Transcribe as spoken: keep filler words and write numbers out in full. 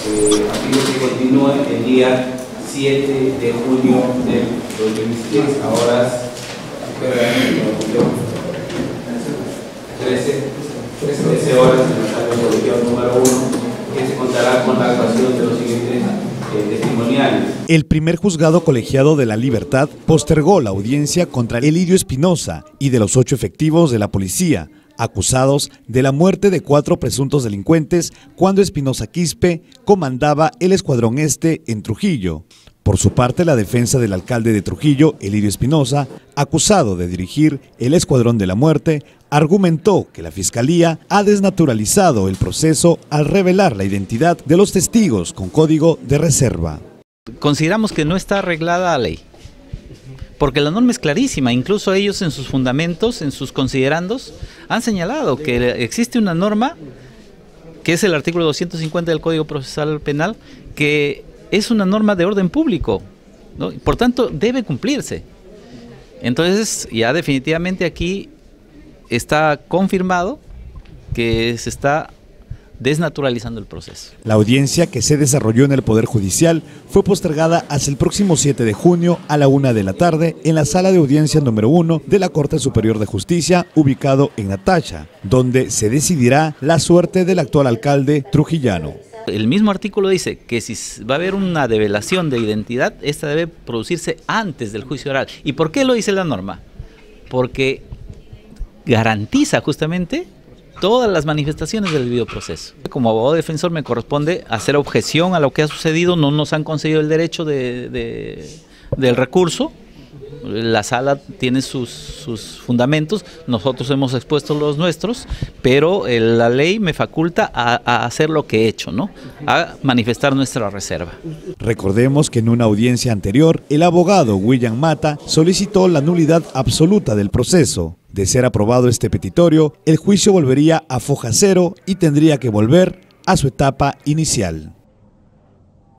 eh, a fin de que continúe el día siete de junio del dos mil dieciséis, a horas trece horas en la sala de colegiado número uno, que se contará con la actuación de los siguientes eh, testimoniales. El primer juzgado colegiado de La Libertad postergó la audiencia contra Elidio Espinosa y de los ocho efectivos de la policía, acusados de la muerte de cuatro presuntos delincuentes cuando Espinosa Quispe comandaba el Escuadrón Este en Trujillo. Por su parte, la defensa del alcalde de Trujillo, Elidio Espinosa, acusado de dirigir el Escuadrón de la Muerte, argumentó que la Fiscalía ha desnaturalizado el proceso al revelar la identidad de los testigos con código de reserva. Consideramos que no está arreglada la ley, porque la norma es clarísima. Incluso ellos en sus fundamentos, en sus considerandos, han señalado que existe una norma, que es el artículo doscientos cincuenta del Código Procesal Penal, que es una norma de orden público, ¿no? Por tanto, debe cumplirse. Entonces, ya definitivamente aquí está confirmado que se está desnaturalizando el proceso. La audiencia, que se desarrolló en el Poder Judicial, fue postergada hasta el próximo siete de junio a la una de la tarde en la sala de audiencia número uno de la Corte Superior de Justicia, ubicado en Natacha, donde se decidirá la suerte del actual alcalde trujillano. El mismo artículo dice que si va a haber una develación de identidad, esta debe producirse antes del juicio oral. ¿Y por qué lo dice la norma? Porque garantiza justamente todas las manifestaciones del debido proceso. Como abogado defensor me corresponde hacer objeción a lo que ha sucedido. No nos han concedido el derecho de, de, del recurso. La sala tiene sus, sus fundamentos, nosotros hemos expuesto los nuestros, pero eh, la ley me faculta a, a hacer lo que he hecho, ¿no? A manifestar nuestra reserva. Recordemos que en una audiencia anterior, el abogado William Mata solicitó la nulidad absoluta del proceso. De ser aprobado este petitorio, el juicio volvería a foja cero y tendría que volver a su etapa inicial.